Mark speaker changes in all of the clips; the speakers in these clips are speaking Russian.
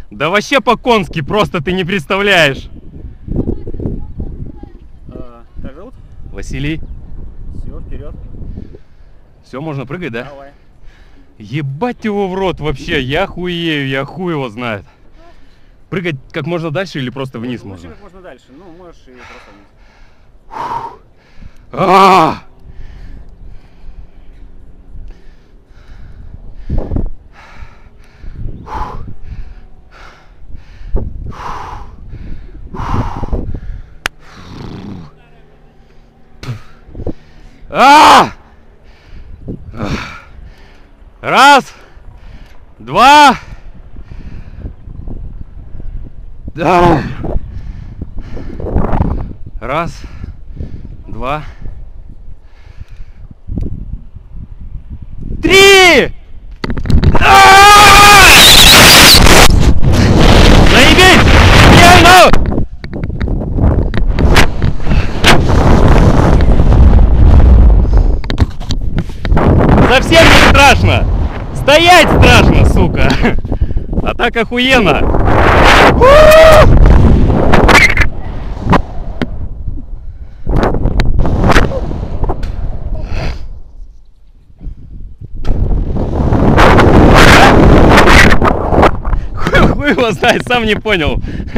Speaker 1: Да вообще по-конски, просто ты не представляешь.
Speaker 2: Как зовут?
Speaker 1: Василий.
Speaker 2: Все, вперед.
Speaker 1: Все, можно прыгать, да?
Speaker 2: Давай.
Speaker 1: Ебать его в рот вообще, я хуею, я хуй его знает. Прыгать как можно дальше или просто вниз
Speaker 2: Лучше
Speaker 1: можно?
Speaker 2: как можно дальше, ну можешь и просто вниз.
Speaker 1: Раз, два, раз, два, три! Заебись! Реально! Совсем не страшно! Стоять страшно, сука! А так охуенно! Хуй его знает, сам не понял.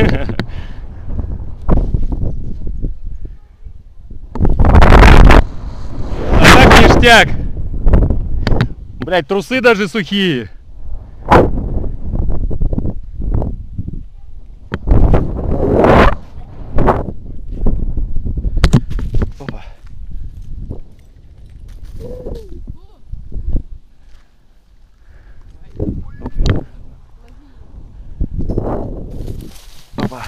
Speaker 1: А так ништяк. Блять, трусы даже сухие. Опа. Опа.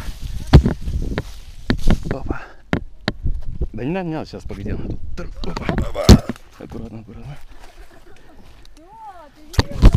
Speaker 1: Опа. Да не надо, сейчас, погоди. Опа. Опа. Аккуратно, аккуратно.